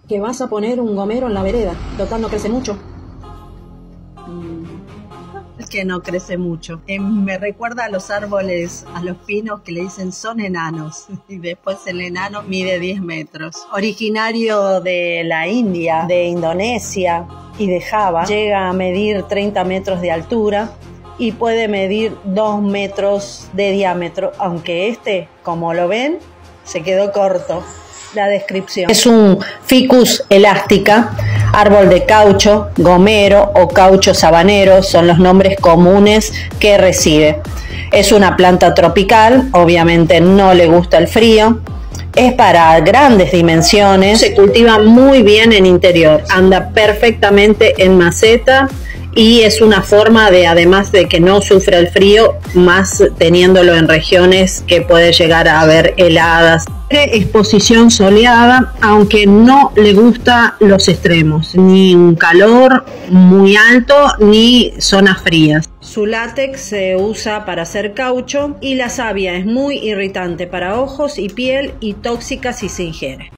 Que vas a poner un gomero en la vereda. Total, no crece mucho. Es que no crece mucho. Me recuerda a los árboles, a los pinos que le dicen son enanos. Y después el enano mide 10 metros. Originario de la India, de Indonesia y de Java, llega a medir 30 metros de altura y puede medir 2 metros de diámetro, aunque este, como lo ven, se quedó corto. La descripción: es un Ficus elástica, árbol de caucho, gomero o caucho sabanero, son los nombres comunes que recibe. Es una planta tropical, obviamente no le gusta el frío. Es para grandes dimensiones, se cultiva muy bien en interior, anda perfectamente en maceta y es una forma de, además de que no sufre el frío, más teniéndolo en regiones que puede llegar a haber heladas. Exposición soleada, aunque no le gusta los extremos, ni un calor muy alto ni zonas frías. Su látex se usa para hacer caucho y la savia es muy irritante para ojos y piel y tóxica si se ingiere.